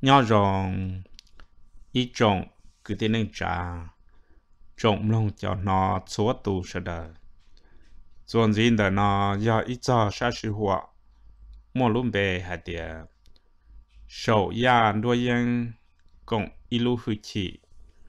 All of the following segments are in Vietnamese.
nhỏ rồng ít trồng cứ thế nên trả trồng lòng cho nó số tù sẽ đợi chuyện gì đó nó do ít cho sát sự hòa mua luôn về hạt địa sầu ya đuôi yang cộng ilu hư chỉ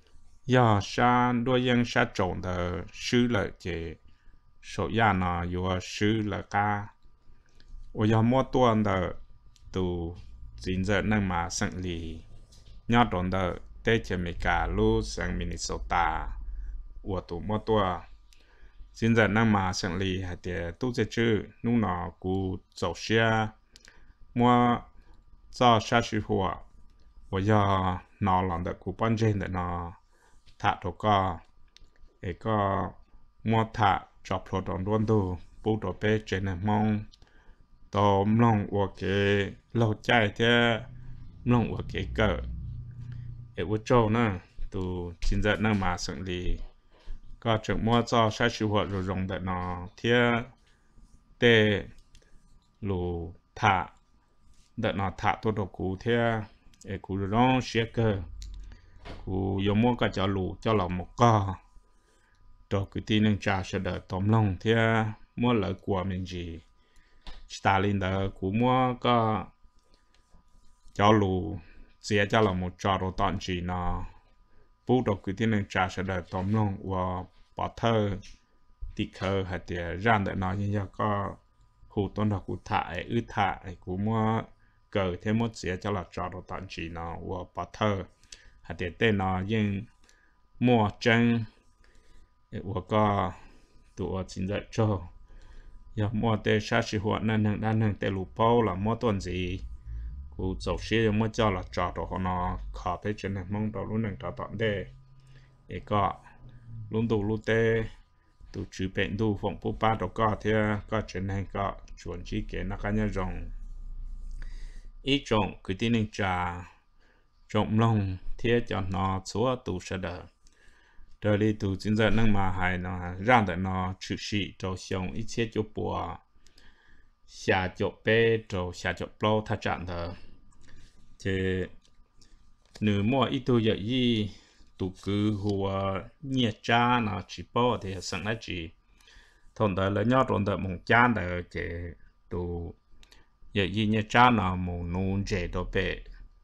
ya sa đuôi yang sa trồng的诗了这sầu ya nó有诗了噶我要摸多的都真正能嘛胜利nhỏ trồng的在这美加路上明尼苏达我都摸多现在那嘛胜利还得都在这弄那古走些摸早下去货我要拿了的古半天的呢他都个一个摸他找不到多多不多被真的梦都弄我给老家的弄我给个เอวโจนะตูจินจะนั่งมาสังลีก็จึงมัวจ่อใช้ชีวิตรงแต่นอเทียเตลูถาแต่นอถาตัวดกูเทียกูร้องเชียเกอกูยมัวก็จะลูเจ้าหล่อมก็ตัวกูที่นึงจ่าเสด็จตอมลงเทียมัวเหลือกลัวมันจีสตาลินเดอกูมัวก็เจ้าลูเสียจะเราหมดจอดตอนจีน่ะผู้ดอกคือที่หนึ่งจ่าเสด็จตอมลงว่าปอเธอติเคอหัดเดียร่างแต่น้อยยังก็หูต้นดอกกูถ่ายอึดถ่ายกูมัวเกิดเทมดเสียจะเราจอดตอนจีน่ะว่าปอเธอหัดเดียเต้นน้อยยังมัวจังว่าก็ตัวจินจะโจอย่ามัวเตะชาชิหัวนั่นหนึ่งด้านหนึ่งเตะลูกเป้าหรือมัวต้นสีกู走些ยังไม่เจ้าละจอดตัวน้อขอไปจนมองตัวรุ่นหนึ่งต่อได้เอกก็รุ่นดูรุ่นเต้ตัวจือเป็นดูฝงผู้ป้าตัวก็เท่าก็จนให้ก็ชวนชี้เกณฑ์นักการยงอีจงคือที่หนึ่งจ่าจงลงเที่ยจนอชัวตูเสด็จเดี๋ยวนี้ตูจินจะนั่งมาให้นอร่างแต่นอชื่อสีตัวชงอีเชี่ยจุปัว下脚背就下脚包他长的。这女模一度有一度cứ hùa nhiệt cha nó chỉ bao thì sẵn là chỉ thằng đó là nhau trong đó mong cha đó cái tụ有一nhiệt cha nó mong nôn chế đó bé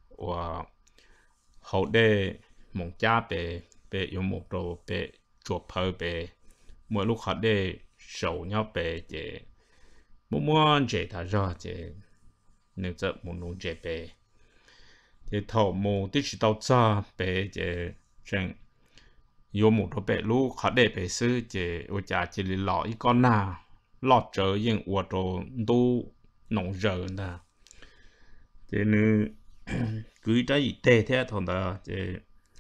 và hậu đây mong cha bé bé有một đồ bé chuột phơi bé mỗi lúc họ đây sầu nhau bé chế mua chế ta ra chế nếu giờ muốn nôn chế bé chế thầu mua tí chỉ tao cha bé chế chẳng有một đồ bé lúc họ để bé sư chế ở nhà chế lì lọ ít con nào lọt trở yên ở đồ đu nông giờ nè chế nếu cứ đấy tệ thế thôi đó chế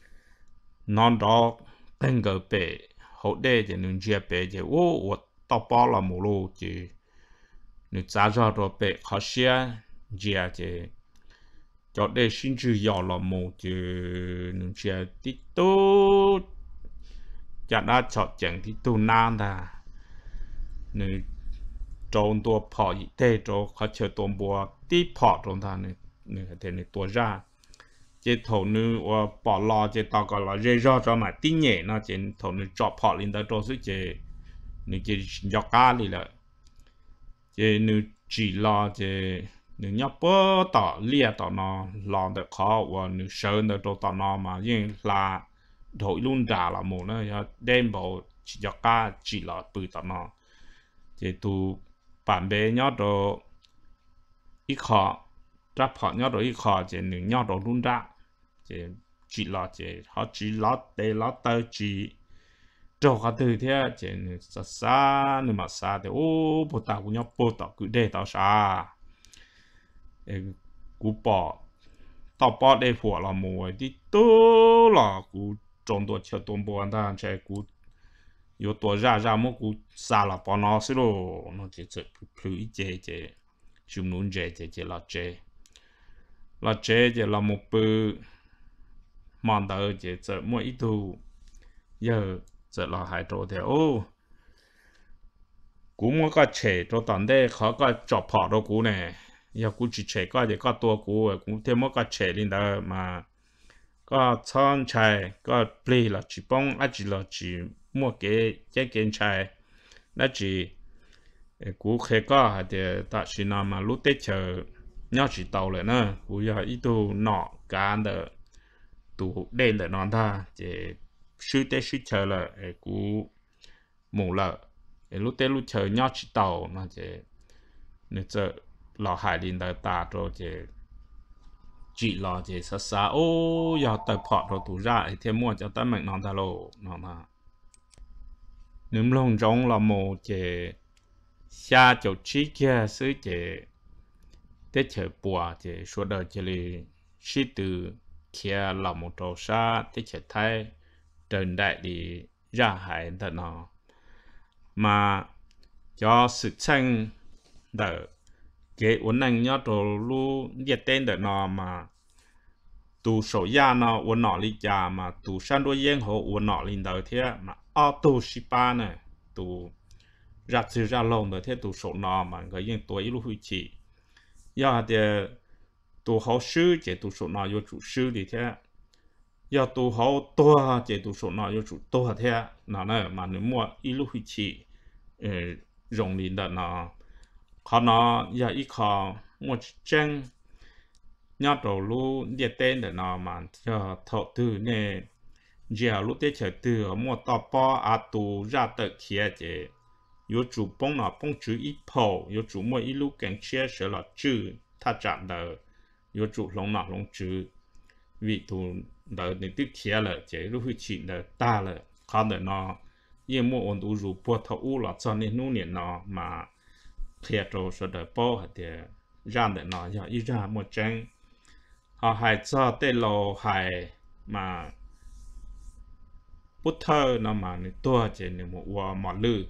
non đó tên cái bé hậu để chế nôn chế bé chế ô tao bao là một lô chế nếu giá ra rồi bé khó xia chế chế cho để xin chữ giàu là một chế nếu chế tí tô chả đã chọn chẳng tí tô nan ta nếu trộn tua phỏ gì thế cho khó chờ tuần bùa tí phỏ trong ta nếu thế nếu tua ra chế thầu nếu bỏ lò chế tao gọi là dây ra cho mà tí nhẹ nó chế thầu nếu chọn phỏ lên tới cho sức chế nếu chế giọt cá đi lại chế nếu chỉ lo chế nếu nhóc bơ tỏ lia tỏ nó lo được khó và nếu sơn được tỏ nó mà nhưng là đổi luôn trả là một nó đem bộ chỉ giọt cá chỉ là bự tỏ nó chế tu bản bề nhóc đồ ít khó trap họ nhóc đồ ít khó chế nếu nhóc đồ luôn ra chế chỉ là chế họ chỉ lót để lót tới chỉ cho cả từ thế chế xa xa nhưng mà xa thì ô bộ tao cũng nhóc bộ tao cứ để tao xa cú bỏ tao bỏ để phủa là mùi đi tô là cú trộn đồ chờ tôm bò anh ta chạy cú yếu tổ ra một cú xa là bỏ nó xí đồ nó chỉ chơi phứ chế chùm nún chế là chế là một bự mòn tờ chế chơi mỗi ít thu giờ giờ là hai chỗ thì ô cú mua cái chế cho tận đây khó cái chọc phỏ đâu cú này giờ cú chỉ trẻ có thì có tua cú cũng thêm một cái trẻ lên đó mà có chọn trái có play là chỉ bông chỉ là chỉ mua cái trái nó chỉ cú khi có thì ta chỉ nào mà lúc tết chờ nhau chỉ tàu lại nữa cú giờ ít tu nọ cá đỡ tu đen đỡ non ta chỉ suy tết suy chờ là cú mù lợ lúc tết lúc chờ nhau chỉ tàu mà chỉ nếu chờ lò hải linh đỡ ta rồi chỉ lò chỉ xa xa ô giờ tới phọt rồi tu ra thì thêm mua cho tới mình non ta lô non ta nếu lòng trong là một chỉ xa chỗ chi kia xứ chỉ tết chờ bùa chỉ số đời chỉ là sĩ từ kia là một trò xa tết chờ thay đơn đại đi ra hải thật nó mà cho sự tranh đỡ cái uốn năng nhớ đồ lu nhiệt tên đỡ nó mà tu sổ ya nó uốn nọ lý già mà tu san đuôi yên hồ uốn nọ linh đỡ thế mà auto shipa này tu ra chữ ra lồng đỡ thế tu sổ nọ mà cái yên tuổi lu huy chỉ ya thì tu hậu sư chỉ tu sổ nọ vô chủ sư đi thế ya tu hậu tua chỉ tu sổ nọ vô chủ tua thế nó này mà nếu mua lu huy chỉ rồng linh đỡ nó họ nó giờ ít họ một chân nhớ đầu lu địa tên để nó mà cho thọ từ nè giờ lúc tết chờ từ ở một tàu po à tù ra tới kia chứ yếu chủ bông nó bông chữ ít phổ yếu chủ mỗi ít lúc cảnh chia sẽ là chữ ta chạm đời yếu chủ lông nọ lông chữ vì tù đời để tiếp kia là chứ lúc huy chỉ đời ta là khó để nó yên mua ổn đủ rủ bùa thọ u là cho nên nu niệm nó mà thiệt rồi sau đó bỏ thì ra để nó giờ ít ra một chân họ hay cho tên lô hay mà bút thơ nó mà người tua chỉ những một quả mỏ lư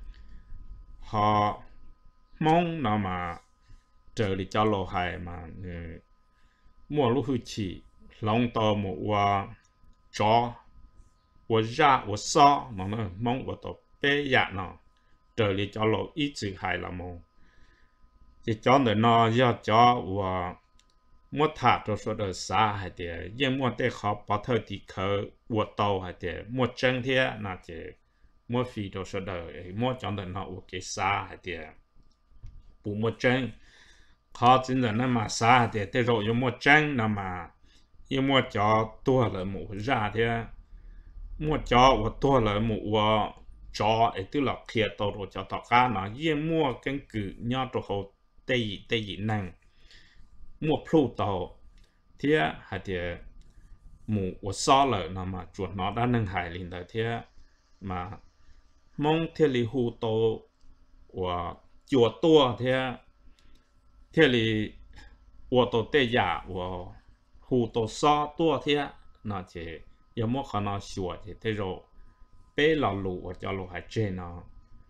họ mong nó mà trở đi cho lô hay mà người mua lúc hư chỉ lòng to một quả chó quả ra quả so mà nó mong quả to bé dạ nó trở đi cho lộ ít chữ hay là mong chỉ cho người nó do cho và mua thả cho số đời xa hay thì nhưng mua để khó bảo thời thì khờ của tàu hay thì mua chân thế là chỉ mua phi cho số đời mua cho người nó của cái xa hay thì bù mua chân khó chính là nó mà xa thì thế rồi mua chân là mà nhưng mua cho tua là một ra thế mua cho và tua là một cho ấy tức là kia tàu rồi cho tàu cá nó nhưng mua căn cứ nhau cho họ tây năng mua plu tàu thế hay thì mù của so lợi nó mà chuột nó đã nâng hải lên tới thế mà mong thế li hu tàu của chuột tua thế li của tàu tây giả của hu tàu so tua thế nó chỉ giờ mua khả năng sửa thì thế rồi bé lò lù cho lù hải trên nó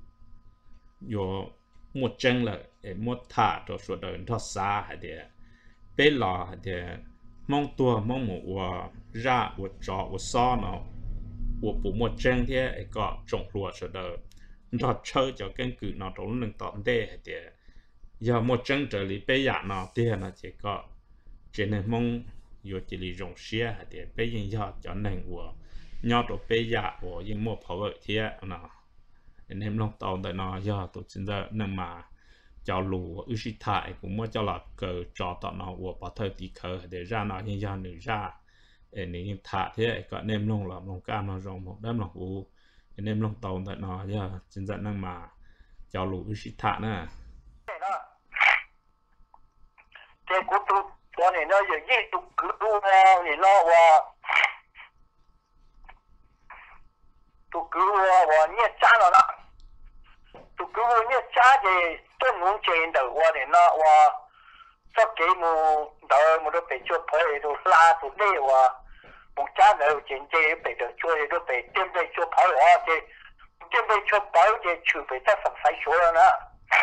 yo một chân là một thả cho số đời nó xa hay để bé lò thì mong tua mong một ra một trò một so nó một chân thế có trồng lúa số đời nó chơi cho cái cử nó trốn nâng tọn đê thì giờ một chân trở lại bé giả nó thì nó chỉ có trên này mong yo chỉ lý rộng xe thì bé yên giờ cho nâng của nhau tổ bé giả của những một pháo lợi thế nó nên em long tàu tại nó giờ tổ chức ra nâng mà cho lù ưu sĩ thải cũng muốn cho là cờ trò tọt nó của bảo thời tí khờ để ra nó hiện giờ nữ ra nên thả thế có nem long là long cam nó rộng một đám lòng u nên em long tàu tại nó giờ chính dẫn nâng mà cho lù ưu sĩ thả nữa cái cú tuตัวนี้เนาะอย่างนี้ตุกคือดูแล้วนี่เนาะว่าตุกคือว่าเนี่ยจ้าแล้วนะตุกคือเนี่ยจ้าจะต้นหนุนเจนเดอว่าเนี่ยเนาะว่าสักกี่โมเดอมัน都被ช่วยเผยดูลาตุนี่ว่ามุจ้าเดอเจนเจไปเดอช่วย都被เต็มไปช่วยเผยว่าจะเต็มไปช่วยเผยจะช่วยไปตั้งสังสัยชัวแล้วนะ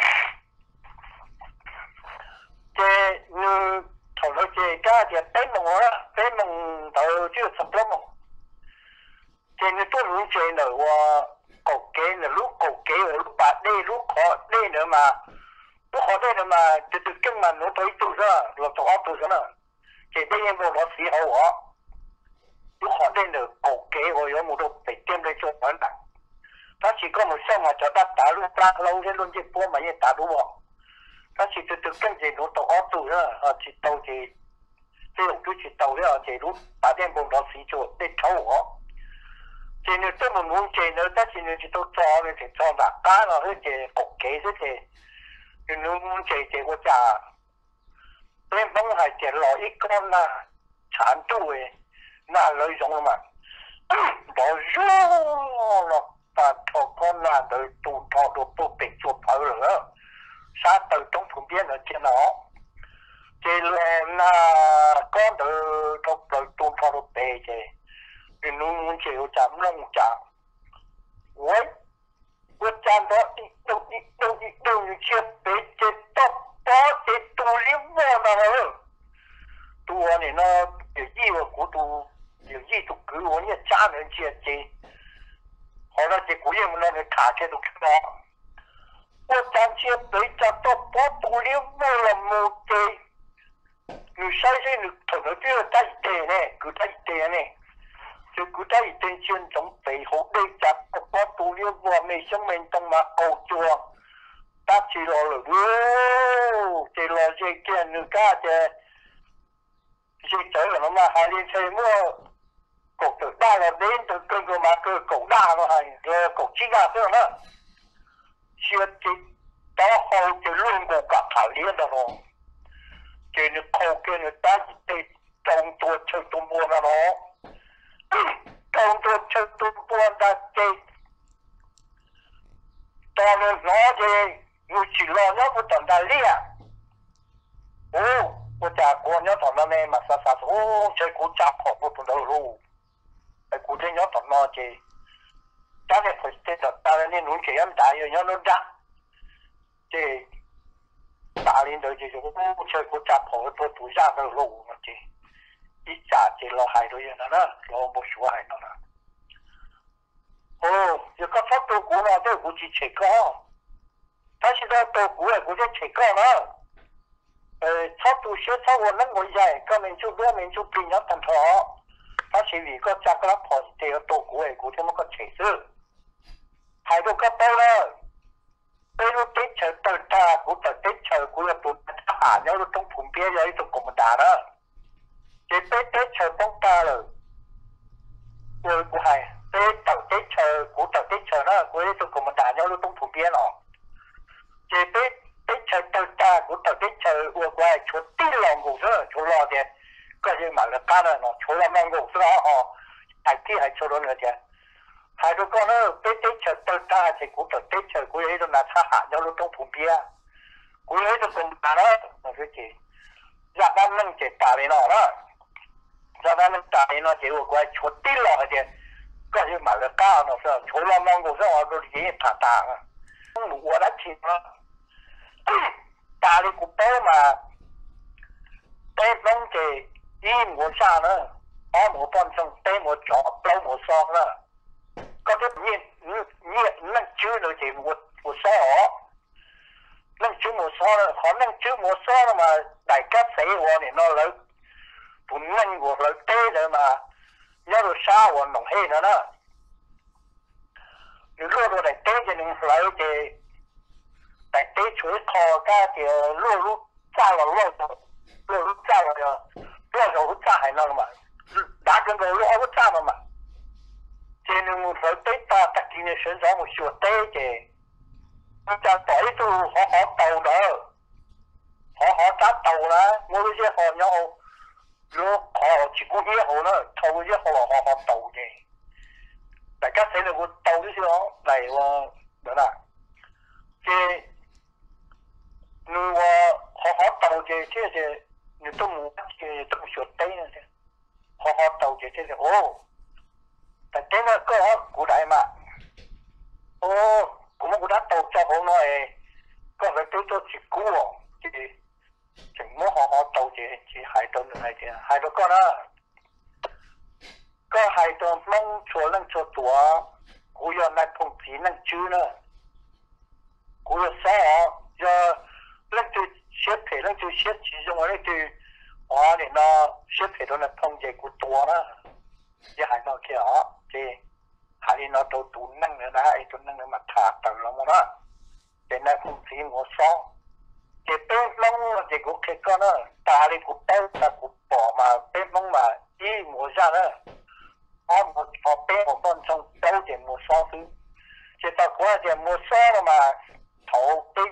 จะนึ头头这家就北门了，北门头就10多门。这你多路这呢，我国家呢，路国家路把那路考那呢嘛， 我好多人嘛，就根本我对做啥，我做好做啥呢？这边也冇攞死好我，我好多人國企我有冇到被點嚟做反彈？但是嗰冇生活就得大陸打撈啲亂隻波咪嘢打到喎，但是就跟住我做好做啦，直到這種都直到了，這路打電冇攞死做，你抽我。這你都冇冇這呢，但是你就做你就做大家咯，嗰隻國企嗰隻。你這個就，你甭係隻落一竿啦，產都嘅，那內容嘛，落咗落把頭竿啦，對肚頭都被做跑了，沙對東旁邊的見到，這兩那竿都對肚頭都被嘅，你弄這個就弄就，我站到都去被这到把这都里我那了，都我呢有意我古都有意都给我呢家人这，好了这古人们那个卡车都看到，我站起被这到把都里我了没得，你相信你头头就要带一点呢，给带一点呢。就古代一定先從背後對集我到了我未生命動物澳洲，打起落嚟喎，這落這件人家嘅，這走了嘛，下年歲末，國就打了年就跟個嘛個國打咯係，個國之家咗啦，設計到後就亂過夾頭鏈的咯，這你靠近你打一對動作出動波啦咯。當作出到半得嘅，當你攞嘅要住落咗個狀態呢啊！哦，我就過咗狀態咧，咪實實哦，在古雜學嗰度咯，係古天咗狀態嘅，但係佢即係但係你亂其咁大樣樣都得，即係打年對住就哦，在古雜學嗰度做曬嘅路嘅啫。一下子落海都有啦，落冇少海到啦。哦，有個發到股啦，都估計切高，但是到到股係估計切高啦。差到少差我能我嘢，個面就兩面就變咗等頭，但是如果價格破地有到股係估計乜個切數，係到個包啦。對到啲場對打股就啲場股又半下，有到東盤邊有呢度咁大啦。這啲場幫大了，我係啲頭啲場股頭啲場啦，我呢度咁大有到東盤邊咯。這啲場對大股頭啲場，我係坐啲浪股上坐落嘅，嗰啲買了加了咯，坐落浪股上哦，係啲係坐落嚟嘅。係到講咧，啲場對大隻股頭啲場，佢喺度拿叉下有到東盤邊啊，佢喺度咁大啦，我說住，日啱能隻大嚟咯啦。在那大人呢，結果怪出地了嘅，嗰啲買了加咯，是除了芒果上我都已經打大啊。我來聽啦，大力股包嘛，包裝嘅一模上啦，二模半鐘，包模左，包模上啦。嗰啲你能做到嘅我說能做冇說啦，可能做冇說啦嘛，大家死我哋攞嚟。本能我來對了嘛，要是殺我弄黑了呢。你落到來對着你來的，來對出靠家的落入炸了落入炸了的，落入炸海那了嘛，哪個落入炸了嘛？這你我來對打特定的選擇我學對的，我就對住好好鬥了，好好打鬥啦，我呢些好然後。如果結果幾好啦，湊一好好鬥嘅，大家睇到個鬥啲先咯，嚟喎，明啦。即你話好鬥嘅，即係你都冇嘅都學低啦啫，好鬥嘅即係哦，但係呢個古代嘛，哦，咁古代鬥就好耐，嗰個都做結果喎，即係。全部好鬥嘅，只係到嚟嘅，係到個啦，個係到能做多，我要嚟碰只能做啦，我要少要 lên từ xếp thể lên từ xếp chỉ dùng ở đây từ hóa thì nó xếp thể đó là thông về của tua đó chứ hay nó kia đó thì hay nó tổ tụ năng nữa đấy tụ năng nữa mà thả tàu lắm đó thì nó không chỉ một số thì bên mong thì cũng cái con đó ta đi cũng béo ta cũng bỏ mà bên mong mà đi mua ra đó một bên một con trong béo thì một số thứ thì ta qua thì một số mà thầu bây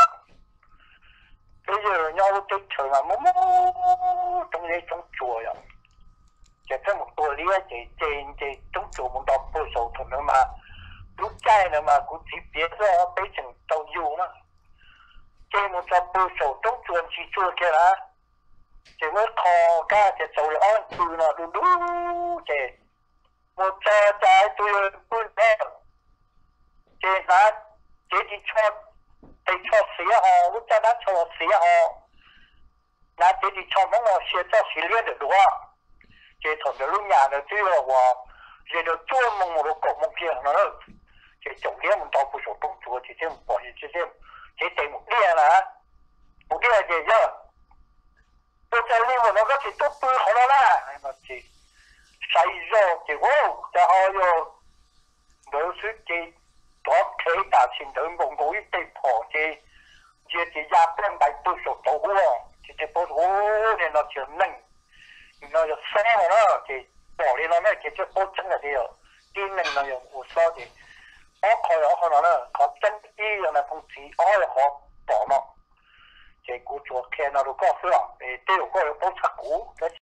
giờ nhau cái trời mà mú trong đây trong chùa rồi chỉ có một tuổi lý chỉ trong chùa một đọc bôi sầu thôi nữa mà lúc trai nữa mà cũng chỉ biết ra bây giờ tàu du đó chỉ một đọc bôi sầu trong chùa chỉ chùa kia là chỉ mới kho ca chỉ sầu là ăn từ nó đủ đủ chỉ một trái tôi bún bè chỉ là chỉ đi cho để cho xía họ lúc cho nó cho xía họ là để đi cho mong họ xía cho xía liên được đúng không? Chỉ thằng đó lúc nhà nó tuy là họ chỉ được chua mong một cột mong kia nó chỉ trồng kia mình tao phụ số tung chùa chỉ thêm bỏ chỉ thêm chỉ tìm một đĩa là gì chứ? Tôi thấy như mà nó có chỉ tốt tươi họ đó là nó chỉ say rồi chỉ vô cho họ vô đối với chỉ có thể đạt thành được một mũi tây phổ chỉ ra bên bài tôi số tổ hua chỉ bố hú nên nó chuyển nâng nó được xe mà nó chỉ bỏ đi nó mới chỉ cho bố chân là gì rồi tin nâng nó dùng một số thì họ nó có chân đi rồi là không chỉ họ bỏ nó chỉ của chùa kia nó có phải để tiêu có bố sắc cũ